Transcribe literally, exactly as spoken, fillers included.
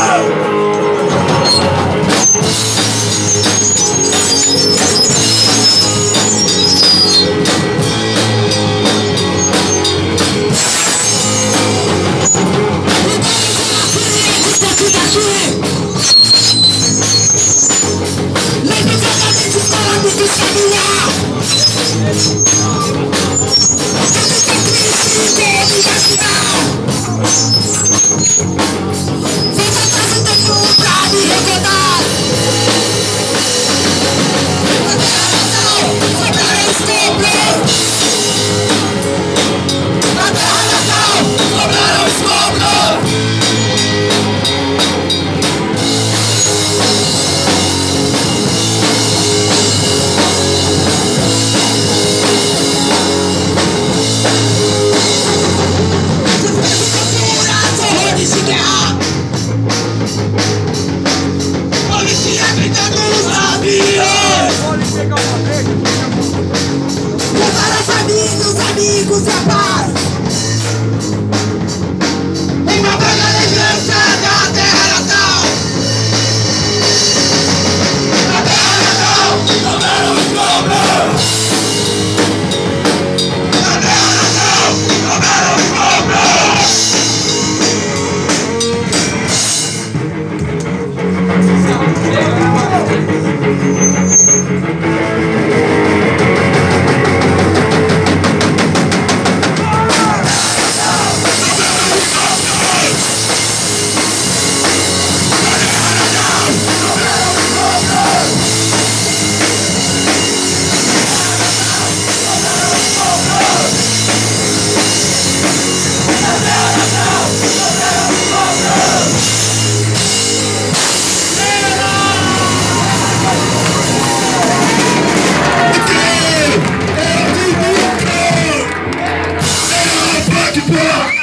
amigos e a paz. Uma bela lembrança da terra natal. Na terra natal, souberam os cobras. Na terra natal, souberam os cobras. Yeah!